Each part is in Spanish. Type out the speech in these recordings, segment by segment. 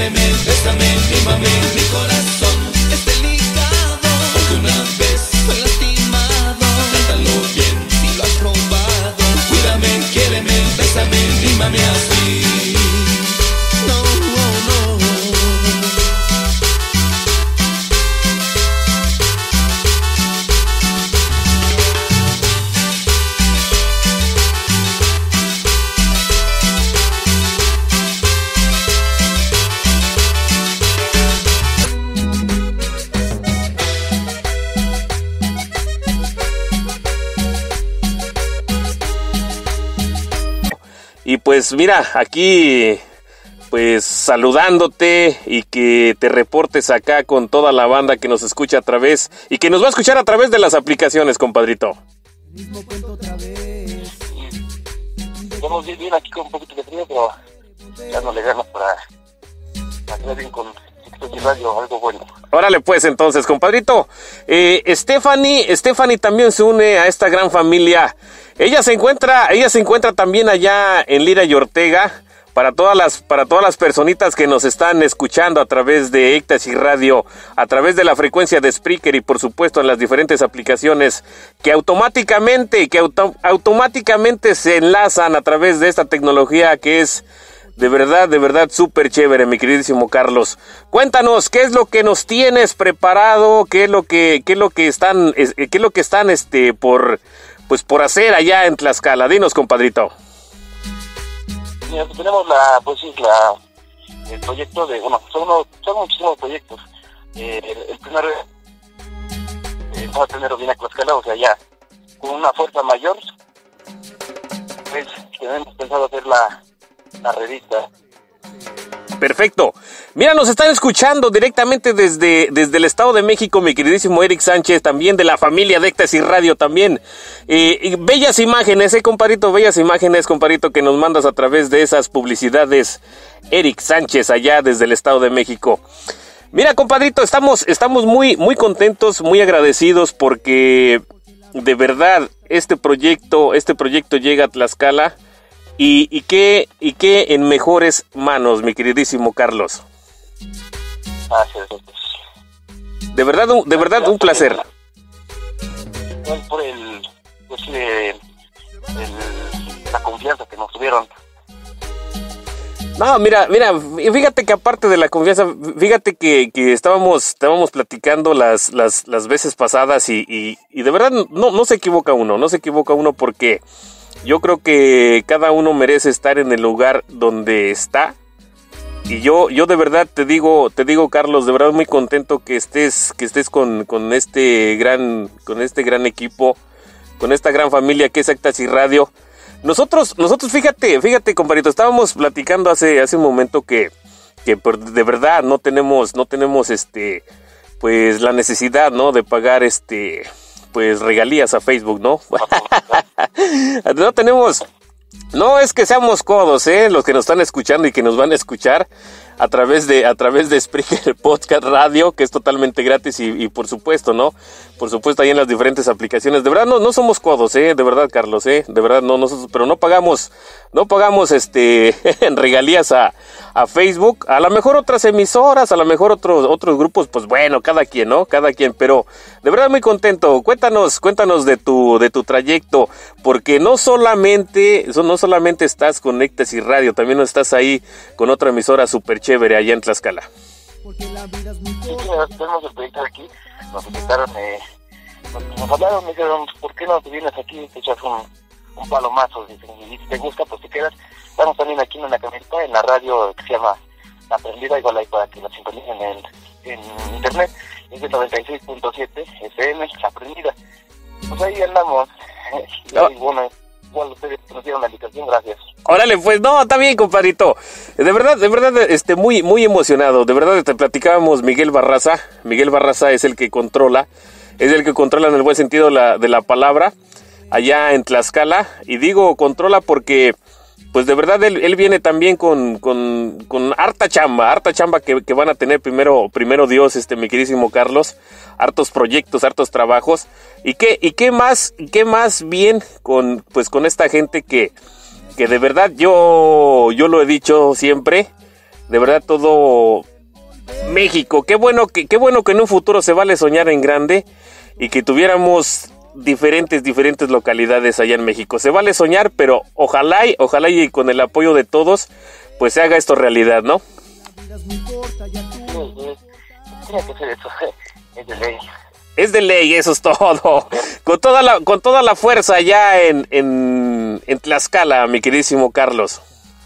quiéreme, bésame, mímame, mi corazón es delicado, porque una vez fue lastimado. Trátalo bien si lo has probado. Cuídame, quiéreme, bésame, mímame así. No, no, no. Y pues mira, aquí pues saludándote y que te reportes acá con toda la banda que nos escucha a través y que nos va a escuchar a través de las aplicaciones, compadrito. Estamos bien aquí con un poquito de frío, pero ya no le ganas para hacer bien con Éxtasis Radio, algo bueno. Órale pues entonces, compadrito. Stephanie también se une a esta gran familia. Ella se encuentra también allá en Lira y Ortega. Para todas las personitas que nos están escuchando a través de Éxtasis Radio, a través de la frecuencia de Spreaker y por supuesto en las diferentes aplicaciones que automáticamente se enlazan a través de esta tecnología que es de verdad súper chévere, mi queridísimo Carlos. Cuéntanos, ¿qué es lo que nos tienes preparado? ¿Qué es lo que están por hacer allá en Tlaxcala? Dinos, compadrito. Mira, tenemos el proyecto de, son muchísimos proyectos. El primero viene a Tlaxcala, o sea, ya con una fuerza mayor, pues tenemos pensado hacer la revista. Perfecto. Mira, nos están escuchando directamente desde el Estado de México, mi queridísimo Eric Sánchez, también de la familia de Éxtasis Radio también. Bellas imágenes, compadrito, que nos mandas a través de esas publicidades, Eric Sánchez, allá desde el Estado de México. Mira, compadrito, estamos muy, muy contentos, muy agradecidos porque de verdad este proyecto llega a Tlaxcala. Y qué en mejores manos, mi queridísimo Carlos. De verdad un placer. Por la confianza que nos tuvieron. No, mira, fíjate que aparte de la confianza, fíjate que estábamos platicando las veces pasadas y de verdad no se equivoca uno porque yo creo que cada uno merece estar en el lugar donde está. Y yo de verdad te digo, Carlos, de verdad muy contento que estés con este gran equipo, con esta gran familia que es Éxtasis Radio. Nosotros, fíjate, compadrito, estábamos platicando hace un momento que de verdad no tenemos pues la necesidad, ¿no?, de pagar pues regalías a Facebook, ¿no? No tenemos, no es que seamos codos, los que nos están escuchando y que nos van a escuchar a través de Spreaker Podcast Radio, que es totalmente gratis y por supuesto, ¿no? Por supuesto ahí en las diferentes aplicaciones. De verdad no somos codos, de verdad, Carlos, de verdad no nosotros, pero no pagamos en regalías a Facebook. A lo mejor otras emisoras, a lo mejor otros grupos, pues bueno, cada quien, pero de verdad muy contento. Cuéntanos de tu trayecto, porque no solamente estás con Éxtasis Radio, también estás ahí con otra emisora súper chévere allá en Tlaxcala. Sí, tenemos el proyecto aquí, nos invitaron, nos hablaron, me dijeron, ¿por qué no te vienes aquí, te echas un palomazo? Y si te gusta, pues te quedas. Estamos también aquí en una camioneta, en la radio que se llama La Prendida, igual ahí para que la sintonicen en internet, es de 96.7 FM, La Prendida. Pues ahí andamos, y bueno, igual ustedes nos dieron la invitación, gracias. Órale, pues no, está bien, compadrito. De verdad, muy, muy emocionado. De verdad, te platicábamos Miguel Barraza. Miguel Barraza es el que controla en el buen sentido de la palabra, allá en Tlaxcala. Y digo controla porque, pues de verdad, él viene también con harta chamba que van a tener primero Dios, mi queridísimo Carlos. Hartos proyectos, hartos trabajos. Y qué más bien con esta gente que de verdad yo lo he dicho siempre, de verdad todo México. Qué bueno que en un futuro se vale soñar en grande y que tuviéramos diferentes localidades allá en México. Se vale soñar, pero ojalá y con el apoyo de todos, pues se haga esto realidad, ¿no? Tiene que ser eso, es de ley. Es de ley, eso es todo. Con toda la fuerza allá en Tlaxcala, mi queridísimo Carlos.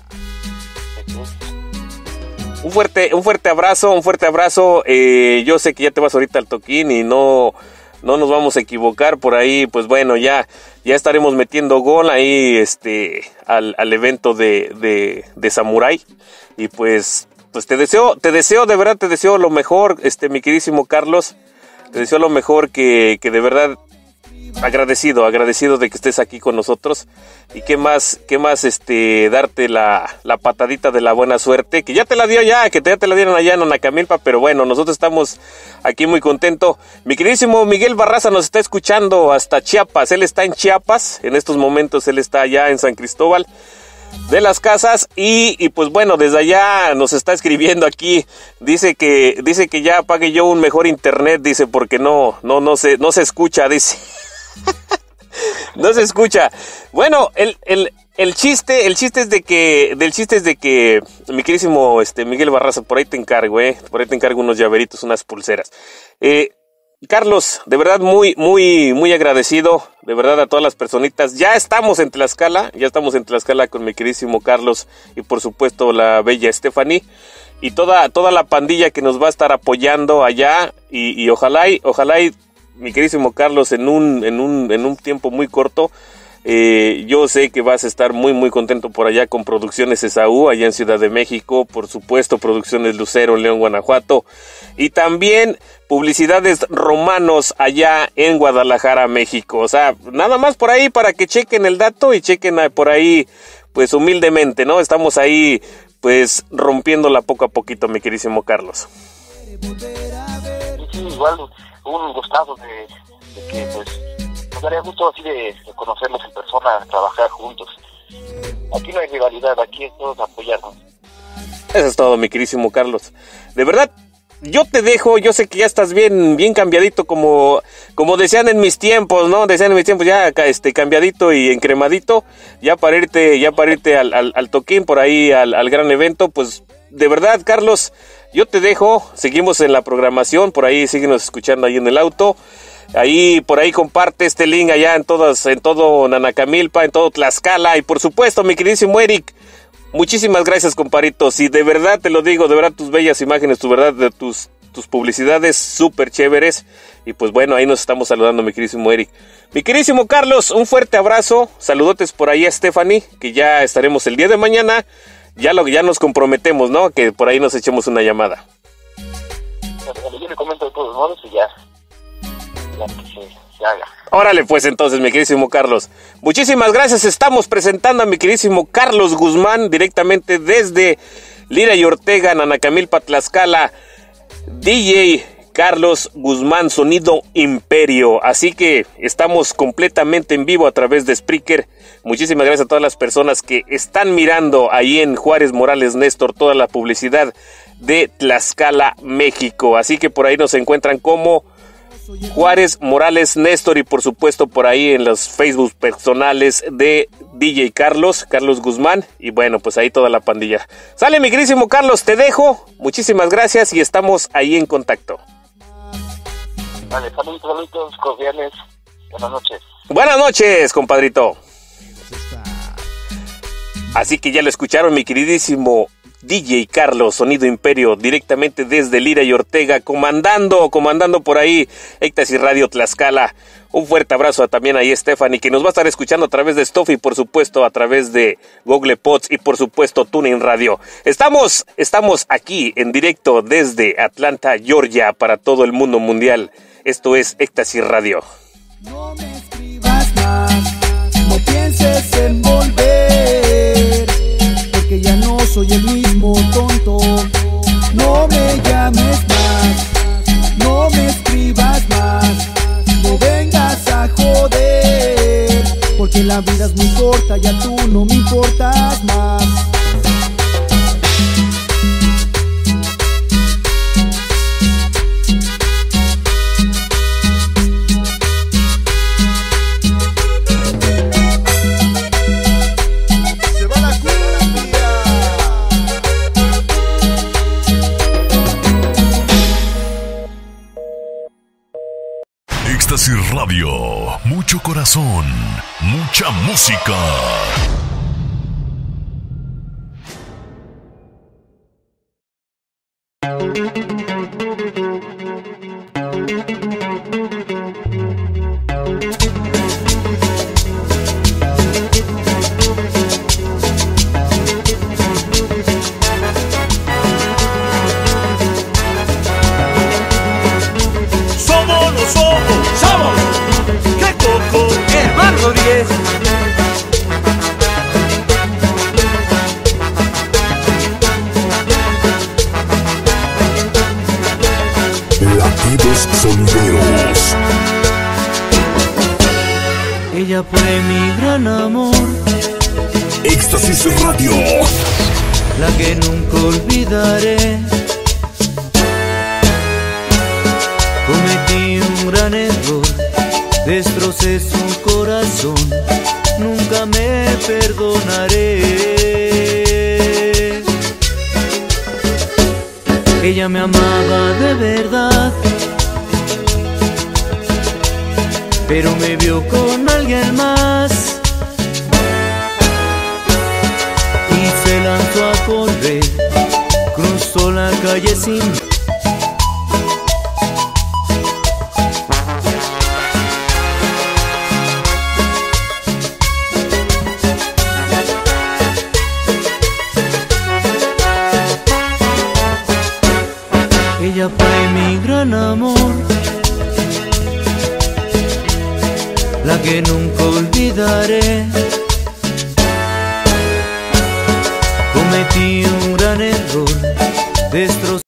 Un fuerte abrazo. Yo sé que ya te vas ahorita al toquín y no nos vamos a equivocar por ahí. Pues bueno, ya estaremos metiendo gol ahí al evento de Samurai. Y pues te deseo de verdad, te deseo lo mejor, mi queridísimo Carlos. Te deseo lo mejor, que de verdad agradecido de que estés aquí con nosotros. Y qué más darte la patadita de la buena suerte, que ya te la dio que ya te la dieron allá en Anacamilpa, pero bueno, nosotros estamos aquí muy contentos. Mi queridísimo Miguel Barraza nos está escuchando hasta Chiapas. Él está en Chiapas, en estos momentos él está allá en San Cristóbal de las Casas y pues bueno, desde allá nos está escribiendo aquí, dice que ya pague yo un mejor internet, dice, porque no se escucha, dice. No se escucha. Bueno, el chiste es de que mi queridísimo Miguel Barraza, por ahí te encargo unos llaveritos, unas pulseras. Carlos, de verdad muy agradecido, de verdad, a todas las personitas. Ya estamos en Tlaxcala con mi queridísimo Carlos y por supuesto la bella Stephanie y toda la pandilla que nos va a estar apoyando allá y ojalá mi queridísimo Carlos, en un tiempo muy corto, yo sé que vas a estar muy contento por allá con Producciones Esaú, allá en Ciudad de México, por supuesto Producciones Lucero en León, Guanajuato, y también Publicidades Romanos allá en Guadalajara, México. O sea, nada más por ahí para que chequen el dato y chequen por ahí, pues humildemente, ¿no? Estamos ahí, pues rompiéndola poco a poquito, mi queridísimo Carlos. Sí, igual un gustazo de que pues nos daría gusto así de conocerlos en persona, trabajar juntos. Aquí no hay rivalidad, aquí es todos apoyarnos. Eso es todo, mi queridísimo Carlos. De verdad, yo te dejo, yo sé que ya estás bien cambiadito, como decían en mis tiempos, ¿no? Ya cambiadito y encremadito, ya para irte al toquín por ahí, al gran evento. Pues de verdad, Carlos, yo te dejo, seguimos en la programación, por ahí síguenos escuchando ahí en el auto. Ahí, por ahí comparte este link allá en todo Nanacamilpa, en todo Tlaxcala. Y por supuesto, mi queridísimo Eric, muchísimas gracias, comparitos. Y de verdad te lo digo, de verdad tus bellas imágenes, de tus publicidades súper chéveres. Y pues bueno, ahí nos estamos saludando, mi queridísimo Eric. Mi queridísimo Carlos, un fuerte abrazo. Saludotes por ahí a Stephanie, que ya estaremos el día de mañana. Ya nos comprometemos, ¿no? Que por ahí nos echemos una llamada. Yo le comento de todos modos y ya que se haga. Órale, pues entonces, mi queridísimo Carlos. Muchísimas gracias. Estamos presentando a mi queridísimo Carlos Guzmán, directamente desde Lira y Ortega, Nanacamilpa, Tlaxcala. DJ Carlos Guzmán, Sonido Imperio. Así que estamos completamente en vivo a través de Spreaker. Muchísimas gracias a todas las personas que están mirando ahí en Juárez Morales Néstor toda la publicidad de Tlaxcala, México. Así que por ahí nos encuentran como Juárez Morales Néstor y por supuesto por ahí en los Facebook personales de DJ Carlos Guzmán. Y bueno, pues ahí toda la pandilla. Sale, mi queridísimo Carlos, te dejo. Muchísimas gracias y estamos ahí en contacto. Vale, saludos cordiales. Buenas noches. Buenas noches, compadrito. Así que ya lo escucharon, mi queridísimo DJ Carlos, Sonido Imperio, directamente desde Lira y Ortega, comandando por ahí Éxtasis Radio Tlaxcala. Un fuerte abrazo también ahí Stephanie, que nos va a estar escuchando a través de Stuff y por supuesto a través de Google Pods y por supuesto TuneIn Radio. Estamos aquí en directo desde Atlanta, Georgia, para todo el mundo mundial. Esto es Éxtasis Radio. No me escribas más, no pienses en volver, porque ya no soy el mismo tonto. No me llames más, no me escribas más, no vengas a joder, porque la vida es muy corta, ya tú no me importas más. Radio. Mucho corazón, mucha música. Latidos Sonideros. Ella fue mi gran amor, Éxtasis Radio, la que nunca olvidaré. Cometí un gran error, destrocé su corazón, nunca me perdonaré. Ella me amaba de verdad, pero me vio con alguien más y se lanzó a correr, cruzó la calle sin mí. Ella fue mi gran amor, la que nunca olvidaré. Cometí un gran error, destrocé